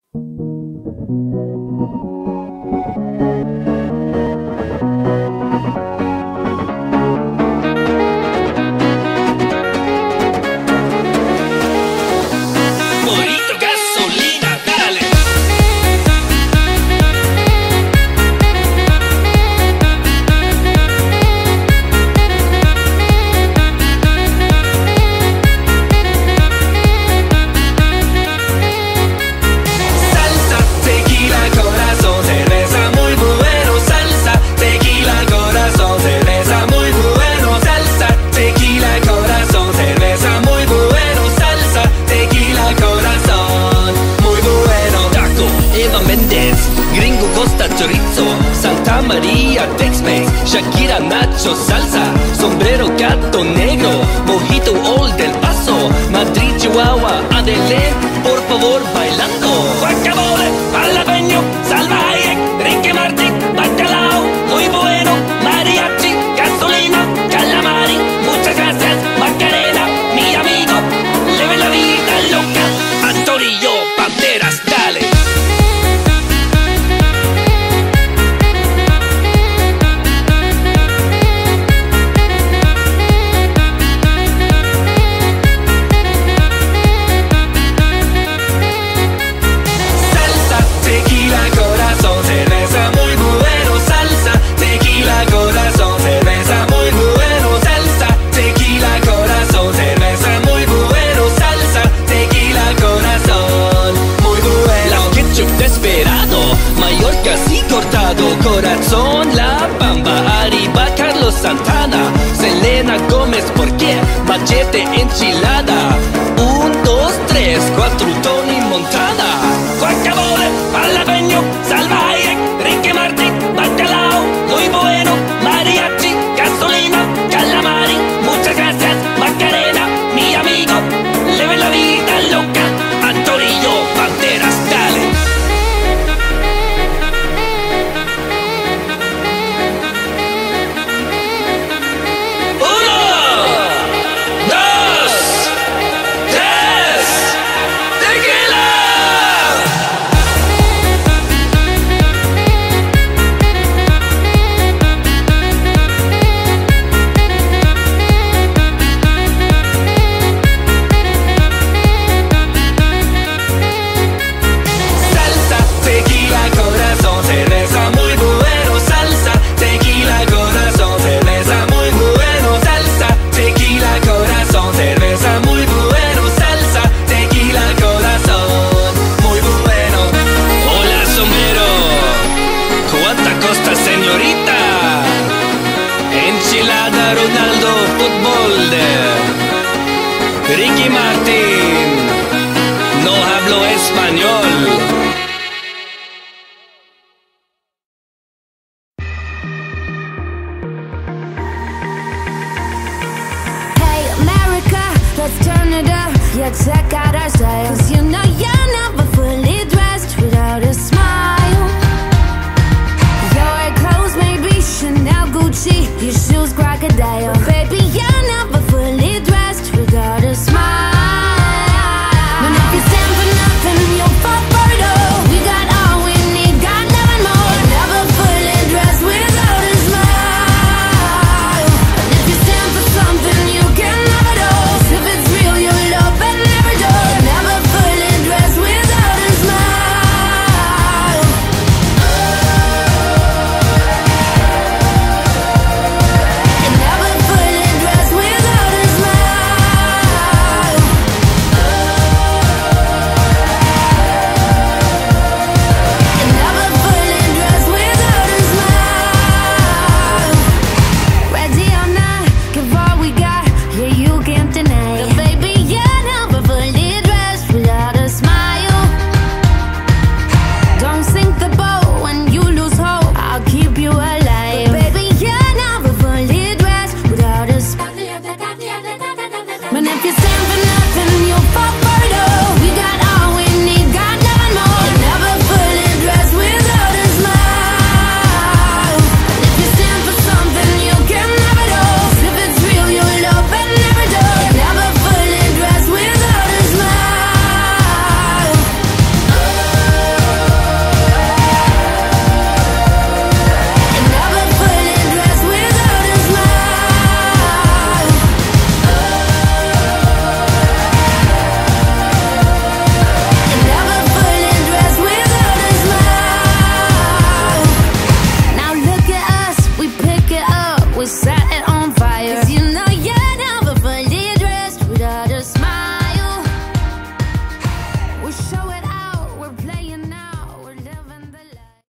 Santa María, Tex-Mex, Shakira, Nacho, Salsa, Sombrero, Gato Negro, Mojito, Old del Paso, Madrid, Chihuahua, Adele, por favor, bailando. Guacamole, jalapeño, Salva Hayek, Ricky Martin, Bacalao, muy bueno, Mariachi, gasolina, calamari, muchas gracias, Macarena, mi amigo, leve la vida loca, a Torillo, Banderas, dale. Corazón, La Bamba, Arriba, Carlos Santana, Selena Gómez, ¿por qué? Machete, enchilada, 1, 2, 3, 4, Tony Montana. Guacamole, jalapeño, Salva Hayek, Ricky Martin, Bacalao, muy bueno, Mariachi, gasolina, calamari, muchas gracias, Macarena, mi amigo, leve la vida loca, a Torillo, Banderas, dale. Ronaldo, fútbol, Ricky Martin, no hablo español.